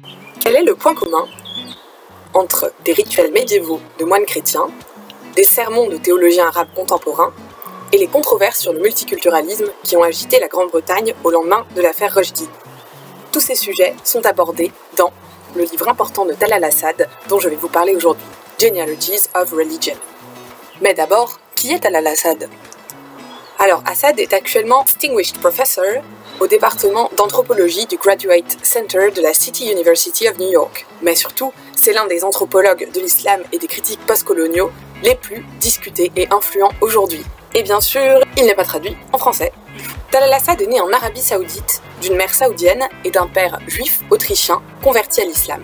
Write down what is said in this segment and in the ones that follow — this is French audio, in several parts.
Quel est le point commun entre des rituels médiévaux de moines chrétiens, des sermons de théologiens arabes contemporains et les controverses sur le multiculturalisme qui ont agité la Grande-Bretagne au lendemain de l'affaire Rushdie? Tous ces sujets sont abordés dans le livre important de Talal Asad dont je vais vous parler aujourd'hui, Genealogies of Religion. Mais d'abord, qui est Talal Asad? Alors, Asad est actuellement Distinguished Professor au département d'anthropologie du Graduate Center de la City University of New York. Mais surtout, c'est l'un des anthropologues de l'islam et des critiques postcoloniaux les plus discutés et influents aujourd'hui. Et bien sûr, il n'est pas traduit en français. Talal Asad est né en Arabie Saoudite, d'une mère saoudienne et d'un père juif autrichien converti à l'islam.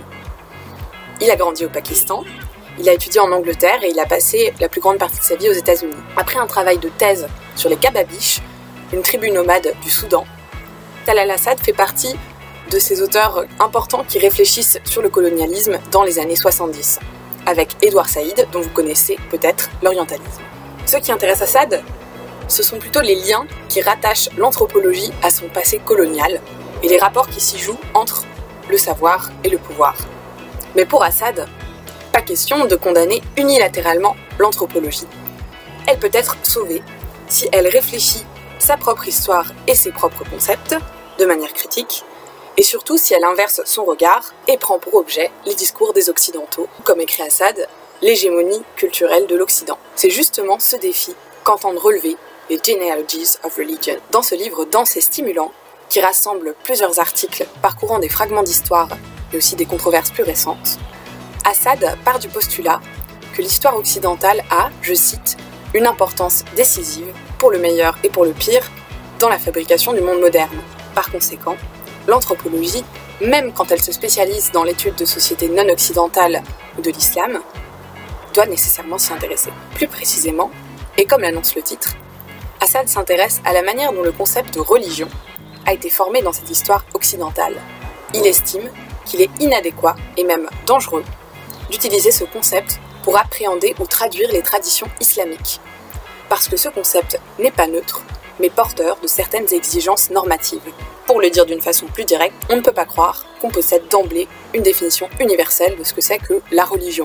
Il a grandi au Pakistan, il a étudié en Angleterre et il a passé la plus grande partie de sa vie aux États-Unis. Après un travail de thèse sur les Kababish, une tribu nomade du Soudan, Talal Asad fait partie de ces auteurs importants qui réfléchissent sur le colonialisme dans les années 70, avec Edward Said, dont vous connaissez peut-être l'orientalisme. Ce qui intéresse Asad, ce sont plutôt les liens qui rattachent l'anthropologie à son passé colonial et les rapports qui s'y jouent entre le savoir et le pouvoir. Mais pour Asad, pas question de condamner unilatéralement l'anthropologie. Elle peut être sauvée si elle réfléchit sa propre histoire et ses propres concepts de manière critique, et surtout si elle inverse son regard et prend pour objet les discours des Occidentaux, comme écrit Asad, l'hégémonie culturelle de l'Occident. C'est justement ce défi qu'entendent relever les Genealogies of Religion. Dans ce livre dense et stimulant, qui rassemble plusieurs articles parcourant des fragments d'histoire, mais aussi des controverses plus récentes, Asad part du postulat que l'histoire occidentale a, je cite, une importance décisive, pour le meilleur et pour le pire, dans la fabrication du monde moderne. Par conséquent, l'anthropologie, même quand elle se spécialise dans l'étude de sociétés non occidentales ou de l'islam, doit nécessairement s'y intéresser. Plus précisément, et comme l'annonce le titre, Asad s'intéresse à la manière dont le concept de religion a été formé dans cette histoire occidentale. Il estime qu'il est inadéquat et même dangereux d'utiliser ce concept pour appréhender ou traduire les traditions islamiques, parce que ce concept n'est pas neutre, mais porteur de certaines exigences normatives. Pour le dire d'une façon plus directe, on ne peut pas croire qu'on possède d'emblée une définition universelle de ce que c'est que la religion.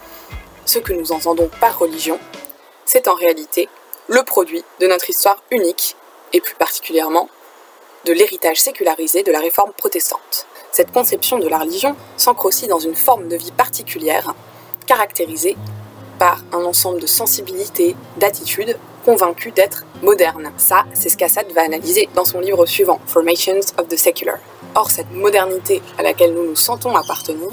Ce que nous entendons par religion, c'est en réalité le produit de notre histoire unique, et plus particulièrement de l'héritage sécularisé de la réforme protestante. Cette conception de la religion s'ancre aussi dans une forme de vie particulière, caractérisée par un ensemble de sensibilités, d'attitudes, convaincues d'être modernes. Ça, c'est ce qu'Asad va analyser dans son livre suivant, Formations of the Secular. Or, cette modernité à laquelle nous nous sentons appartenir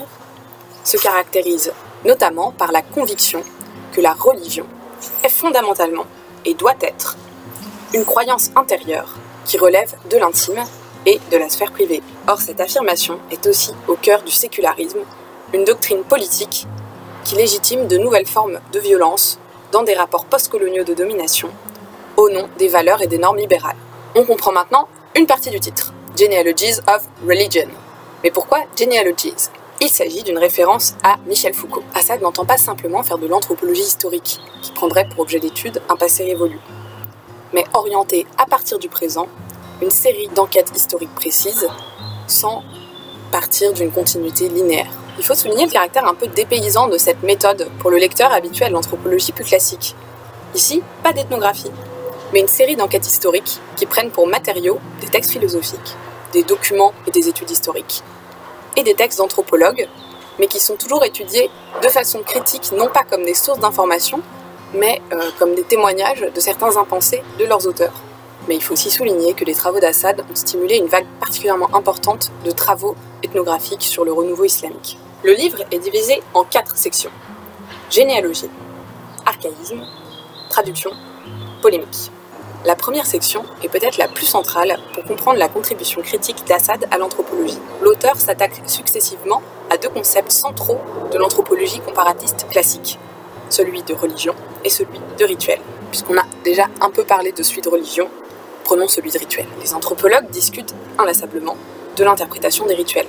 se caractérise notamment par la conviction que la religion est fondamentalement et doit être une croyance intérieure qui relève de l'intime et de la sphère privée. Or, cette affirmation est aussi au cœur du sécularisme, une doctrine politique qui légitime de nouvelles formes de violence dans des rapports postcoloniaux de domination au nom des valeurs et des normes libérales. On comprend maintenant une partie du titre, Genealogies of Religion. Mais pourquoi Genealogies? Il s'agit d'une référence à Michel Foucault. Asad n'entend pas simplement faire de l'anthropologie historique, qui prendrait pour objet d'étude un passé révolu, mais orienter à partir du présent une série d'enquêtes historiques précises sans partir d'une continuité linéaire. Il faut souligner le caractère un peu dépaysant de cette méthode pour le lecteur habitué à l'anthropologie plus classique. Ici, pas d'ethnographie, mais une série d'enquêtes historiques qui prennent pour matériaux des textes philosophiques, des documents et des études historiques, et des textes d'anthropologues, mais qui sont toujours étudiés de façon critique, non pas comme des sources d'information, mais comme des témoignages de certains impensés de leurs auteurs. Mais il faut aussi souligner que les travaux d'Asad ont stimulé une vague particulièrement importante de travaux ethnographiques sur le renouveau islamique. Le livre est divisé en 4 sections. Généalogie, archaïsme, traduction, polémique. La première section est peut-être la plus centrale pour comprendre la contribution critique d'Asad à l'anthropologie. L'auteur s'attaque successivement à 2 concepts centraux de l'anthropologie comparatiste classique, celui de religion et celui de rituel. Puisqu'on a déjà un peu parlé de celui de religion, prenons celui de rituel. Les anthropologues discutent inlassablement de l'interprétation des rituels.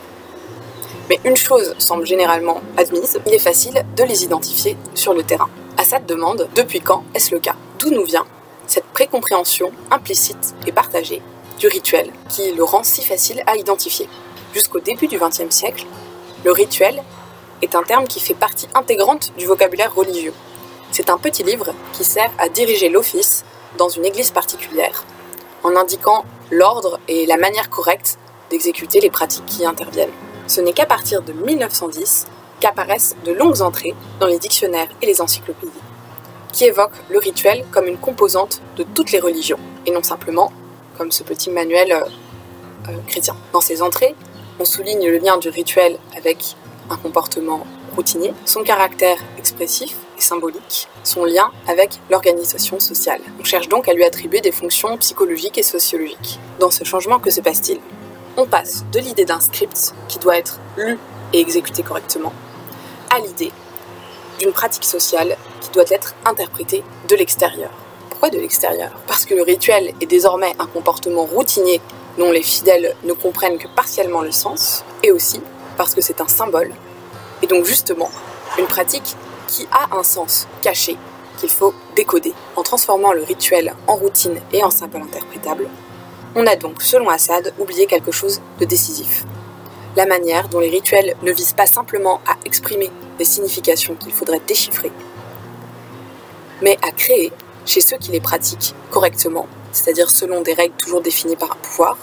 Mais une chose semble généralement admise, il est facile de les identifier sur le terrain. Asad demande depuis quand est-ce le cas? D'où nous vient cette précompréhension implicite et partagée du rituel qui le rend si facile à identifier? Jusqu'au début du XXe siècle, Le rituel est un terme qui fait partie intégrante du vocabulaire religieux. C'est un petit livre qui sert à diriger l'office dans une église particulière, en indiquant l'ordre et la manière correcte d'exécuter les pratiques qui y interviennent. Ce n'est qu'à partir de 1910 qu'apparaissent de longues entrées dans les dictionnaires et les encyclopédies, qui évoquent le rituel comme une composante de toutes les religions, et non simplement comme ce petit manuel chrétien. Dans ces entrées, on souligne le lien du rituel avec un comportement routinier, son caractère expressif et symbolique, son lien avec l'organisation sociale. On cherche donc à lui attribuer des fonctions psychologiques et sociologiques. Dans ce changement, que se passe-t-il? On passe de l'idée d'un script qui doit être lu et exécuté correctement à l'idée d'une pratique sociale qui doit être interprétée de l'extérieur. Pourquoi de l'extérieur? Parce que le rituel est désormais un comportement routinier dont les fidèles ne comprennent que partiellement le sens, et aussi parce que c'est un symbole, et donc justement une pratique qui a un sens caché qu'il faut décoder. En transformant le rituel en routine et en symbole interprétable, on a donc, selon Assad, oublié quelque chose de décisif. La manière dont les rituels ne visent pas simplement à exprimer des significations qu'il faudrait déchiffrer, mais à créer, chez ceux qui les pratiquent correctement, c'est-à-dire selon des règles toujours définies par un pouvoir,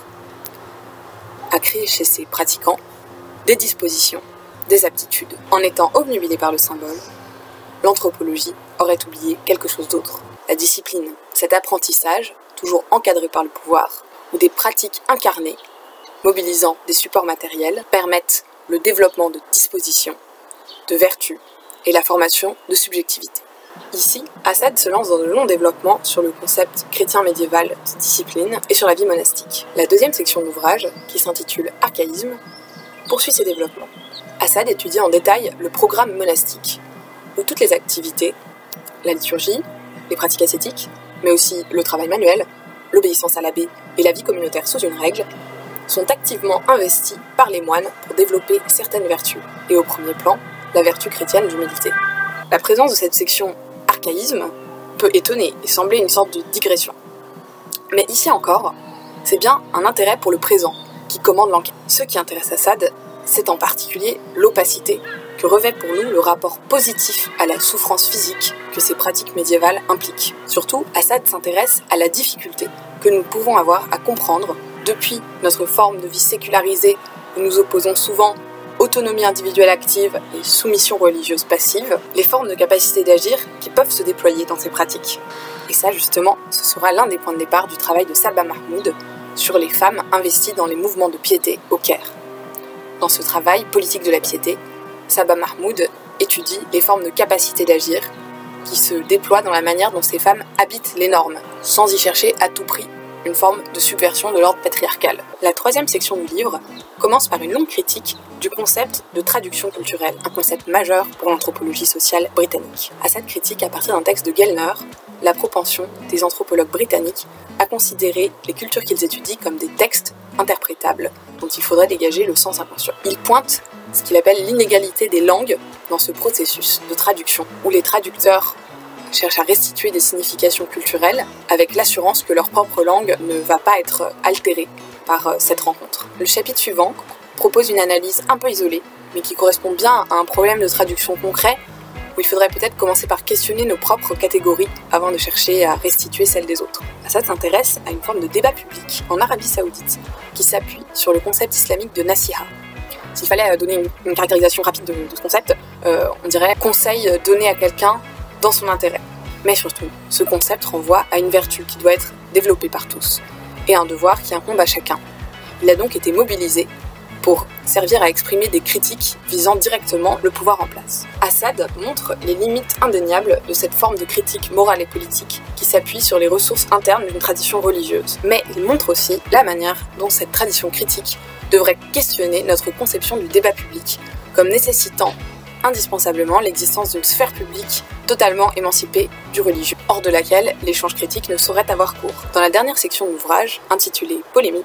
à créer chez ces pratiquants des dispositions, des aptitudes. En étant obnubilé par le symbole, l'anthropologie aurait oublié quelque chose d'autre. La discipline, cet apprentissage, toujours encadré par le pouvoir, où des pratiques incarnées, mobilisant des supports matériels, permettent le développement de dispositions, de vertus et la formation de subjectivité. Ici, Assad se lance dans de longs développements sur le concept chrétien médiéval de discipline et sur la vie monastique. La deuxième section de l'ouvrage, qui s'intitule « Archaïsme », poursuit ces développements. Assad étudie en détail le programme monastique, où toutes les activités, la liturgie, les pratiques ascétiques, mais aussi le travail manuel, l'obéissance à l'abbé et la vie communautaire sous une règle, sont activement investies par les moines pour développer certaines vertus, et au premier plan, la vertu chrétienne d'humilité. La présence de cette section archaïsme peut étonner et sembler une sorte de digression. Mais ici encore, c'est bien un intérêt pour le présent qui commande l'enquête. Ce qui intéresse Assad, c'est en particulier l'opacité que revêt pour nous le rapport positif à la souffrance physique que ces pratiques médiévales impliquent. Surtout, Assad s'intéresse à la difficulté que nous pouvons avoir à comprendre depuis notre forme de vie sécularisée où nous opposons souvent autonomie individuelle active et soumission religieuse passive, les formes de capacité d'agir qui peuvent se déployer dans ces pratiques. Et ça, justement, ce sera l'un des points de départ du travail de Sabah Mahmoud sur les femmes investies dans les mouvements de piété au Caire. Dans ce travail politique de la piété, Sabah Mahmoud étudie les formes de capacité d'agir qui se déploient dans la manière dont ces femmes habitent les normes, sans y chercher à tout prix une forme de subversion de l'ordre patriarcal. La troisième section du livre commence par une longue critique du concept de traduction culturelle, un concept majeur pour l'anthropologie sociale britannique. Assad critique à partir d'un texte de Gellner la propension des anthropologues britanniques à considérer les cultures qu'ils étudient comme des textes interprétables dont il faudrait dégager le sens inconscient. Il pointe ce qu'il appelle l'inégalité des langues dans ce processus de traduction, où les traducteurs cherchent à restituer des significations culturelles avec l'assurance que leur propre langue ne va pas être altérée par cette rencontre. Le chapitre suivant propose une analyse un peu isolée, mais qui correspond bien à un problème de traduction concret, où il faudrait peut-être commencer par questionner nos propres catégories avant de chercher à restituer celles des autres. Ça s'intéresse à une forme de débat public en Arabie Saoudite, qui s'appuie sur le concept islamique de nasiha. S'il fallait donner une caractérisation rapide de ce concept, on dirait conseil donné à quelqu'un dans son intérêt. Mais surtout, ce concept renvoie à une vertu qui doit être développée par tous, et un devoir qui incombe à chacun. Il a donc été mobilisé pour servir à exprimer des critiques visant directement le pouvoir en place. Assad montre les limites indéniables de cette forme de critique morale et politique qui s'appuie sur les ressources internes d'une tradition religieuse. Mais il montre aussi la manière dont cette tradition critique devrait questionner notre conception du débat public comme nécessitant indispensablement l'existence d'une sphère publique totalement émancipée du religieux, hors de laquelle l'échange critique ne saurait avoir cours. Dans la dernière section de l'ouvrage, intitulée « Polémique »,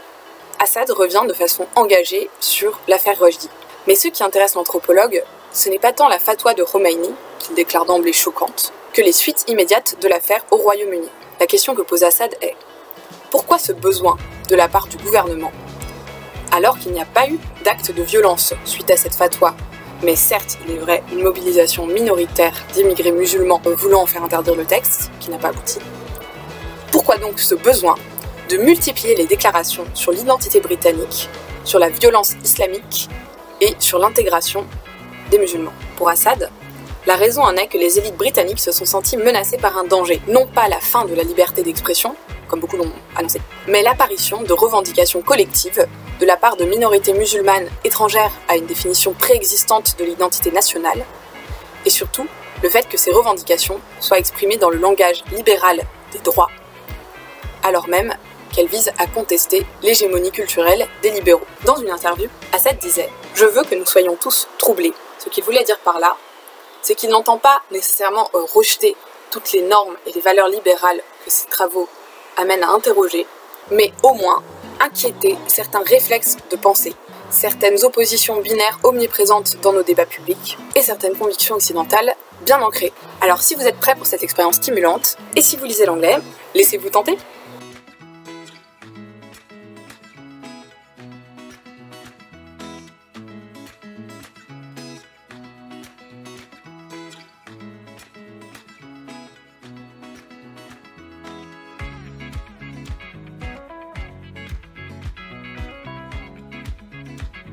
Assad revient de façon engagée sur l'affaire Rushdie. Mais ce qui intéresse l'anthropologue, ce n'est pas tant la fatwa de Khomeini, qu'il déclare d'emblée choquante, que les suites immédiates de l'affaire au Royaume-Uni. La question que pose Assad est: pourquoi ce besoin de la part du gouvernement alors qu'il n'y a pas eu d'acte de violence suite à cette fatwa. Mais certes, il est vrai, une mobilisation minoritaire d'immigrés musulmans voulant faire interdire le texte, qui n'a pas abouti. Pourquoi donc ce besoin de multiplier les déclarations sur l'identité britannique, sur la violence islamique et sur l'intégration des musulmans? Pour Assad, la raison en est que les élites britanniques se sont senties menacées par un danger, non pas la fin de la liberté d'expression, comme beaucoup l'ont annoncé, mais l'apparition de revendications collectives de la part de minorités musulmanes étrangères à une définition préexistante de l'identité nationale, et surtout le fait que ces revendications soient exprimées dans le langage libéral des droits, alors même qu'elles visent à contester l'hégémonie culturelle des libéraux. Dans une interview, Assad disait « Je veux que nous soyons tous troublés ». Ce qu'il voulait dire par là, c'est qu'il n'entend pas nécessairement rejeter toutes les normes et les valeurs libérales que ses travaux amènent à interroger, mais au moins inquiéter certains réflexes de pensée, certaines oppositions binaires omniprésentes dans nos débats publics et certaines convictions occidentales bien ancrées. Alors si vous êtes prêts pour cette expérience stimulante, et si vous lisez l'anglais, laissez-vous tenter.